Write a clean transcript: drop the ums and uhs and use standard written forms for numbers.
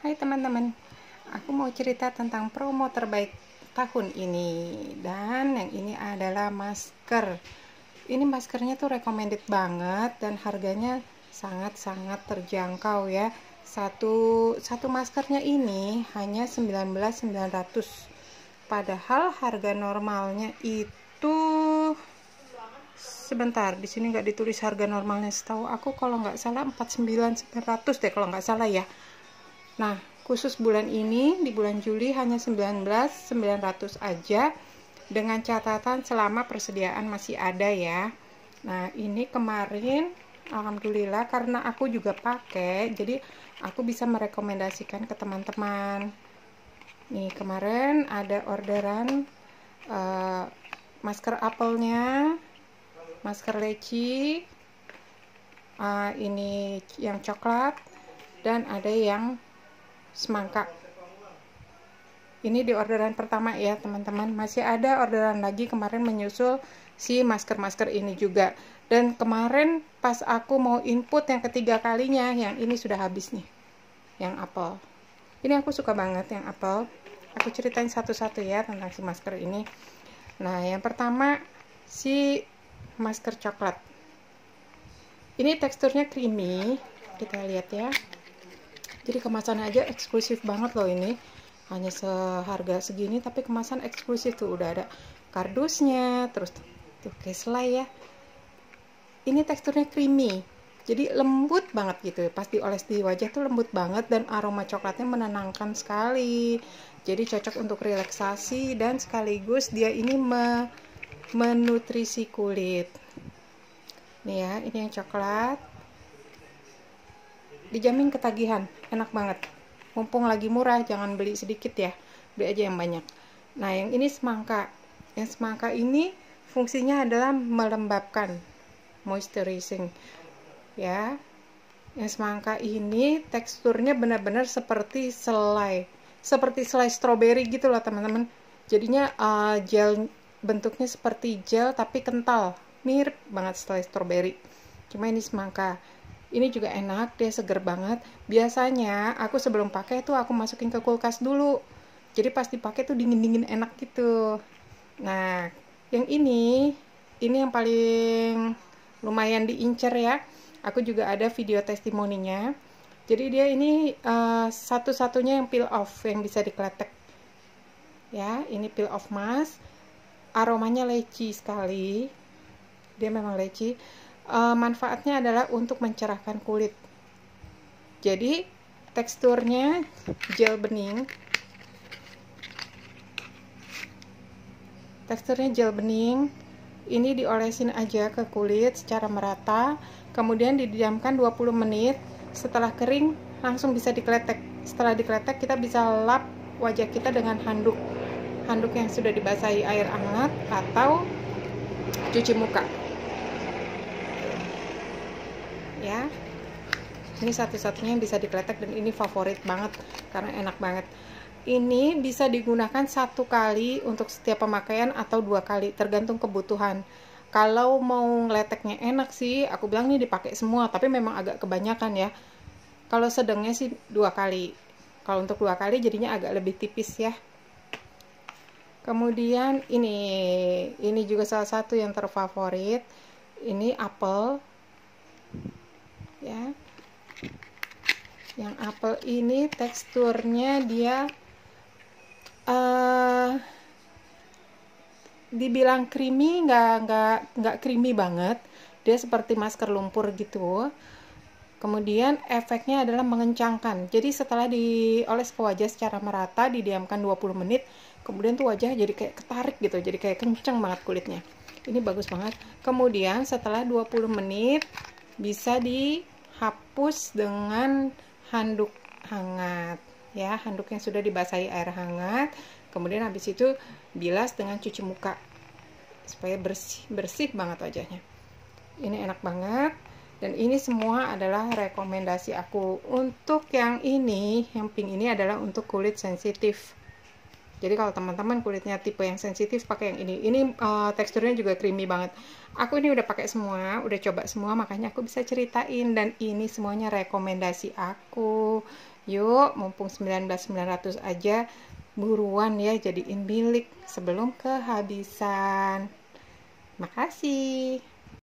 Hai teman-teman, aku mau cerita tentang promo terbaik tahun ini. Dan yang ini adalah masker. Ini maskernya tuh recommended banget dan harganya sangat-sangat terjangkau ya. Satu maskernya ini hanya 19.900. Padahal harga normalnya itu sebentar, di sini nggak ditulis harga normalnya. Setahu aku kalau nggak salah 49.900 deh kalau nggak salah ya. Nah, khusus bulan ini, di bulan Juli hanya 19.900 aja, dengan catatan selama persediaan masih ada ya. Nah, ini kemarin, alhamdulillah, karena aku juga pakai, jadi aku bisa merekomendasikan ke teman-teman. Nih, kemarin ada orderan masker apelnya, masker leci, ini yang coklat, dan ada yang semangka. Ini di orderan pertama ya teman-teman. Masih ada orderan lagi kemarin menyusul si masker-masker ini juga. Dan kemarin pas aku mau input yang ketiga kalinya, yang ini sudah habis nih, yang apel. Ini aku suka banget yang apel. Aku ceritain satu-satu ya tentang si masker ini. Nah, yang pertama si masker coklat. Ini teksturnya creamy, kita lihat ya. Jadi kemasannya aja eksklusif banget loh ini. Hanya seharga segini tapi kemasan eksklusif tuh, udah ada kardusnya, terus tuh kayak selai ya. Ini teksturnya creamy. Jadi lembut banget gitu. Pas dioles di wajah tuh lembut banget dan aroma coklatnya menenangkan sekali. Jadi cocok untuk relaksasi dan sekaligus dia ini menutrisi kulit. Nih ya, ini yang coklat. Dijamin ketagihan, enak banget. Mumpung lagi murah, jangan beli sedikit ya, beli aja yang banyak. Nah, yang ini semangka. Yang semangka ini fungsinya adalah melembabkan, moisturizing ya. Yang semangka ini teksturnya benar-benar seperti selai stroberi gitu loh teman-teman. Jadinya gel, bentuknya seperti gel tapi kental, mirip banget selai stroberi. Cuma ini semangka. Ini juga enak, dia seger banget. Biasanya aku sebelum pakai tuh aku masukin ke kulkas dulu. Jadi pas dipakai tuh dingin-dingin enak gitu. Nah, yang ini yang paling lumayan diincer ya. Aku juga ada video testimoninya. Jadi dia ini satu-satunya yang peel off, yang bisa dikletek. Ya, ini peel off mask. Aromanya leci sekali. Dia memang leci. Manfaatnya adalah untuk mencerahkan kulit. Jadi teksturnya gel bening. Ini diolesin aja ke kulit secara merata, kemudian didiamkan 20 menit. Setelah kering langsung bisa dikletek. Setelah dikletek kita bisa lap wajah kita dengan handuk yang sudah dibasahi air hangat atau cuci muka. Ya, ini satu-satunya yang bisa dikletek dan ini favorit banget karena enak banget. Ini bisa digunakan 1 kali untuk setiap pemakaian atau 2 kali tergantung kebutuhan. Kalau mau ngeleteknya enak sih aku bilang nih dipakai semua, tapi memang agak kebanyakan ya. Kalau sedangnya sih 2 kali. Kalau untuk 2 kali jadinya agak lebih tipis ya. Kemudian ini juga salah satu yang terfavorit. Ini apel ya. Yang apel ini teksturnya dia dibilang creamy, nggak creamy banget. Dia seperti masker lumpur gitu. Kemudian efeknya adalah mengencangkan. Jadi setelah dioles ke wajah secara merata, didiamkan 20 menit, kemudian tuh wajah jadi kayak ketarik gitu, jadi kayak kenceng banget kulitnya. Ini bagus banget. Kemudian setelah 20 menit bisa dihapus dengan handuk hangat ya, handuk yang sudah dibasahi air hangat. Kemudian habis itu bilas dengan cuci muka supaya bersih banget wajahnya. Ini enak banget dan ini semua adalah rekomendasi aku. Untuk yang ini, yang pink ini adalah untuk kulit sensitif. Jadi kalau teman-teman kulitnya tipe yang sensitif pakai yang ini. Ini teksturnya juga creamy banget. Aku ini udah pakai semua, udah coba semua, makanya aku bisa ceritain dan ini semuanya rekomendasi aku. Yuk, mumpung 19.900 aja, buruan ya jadiin milik sebelum kehabisan. Makasih.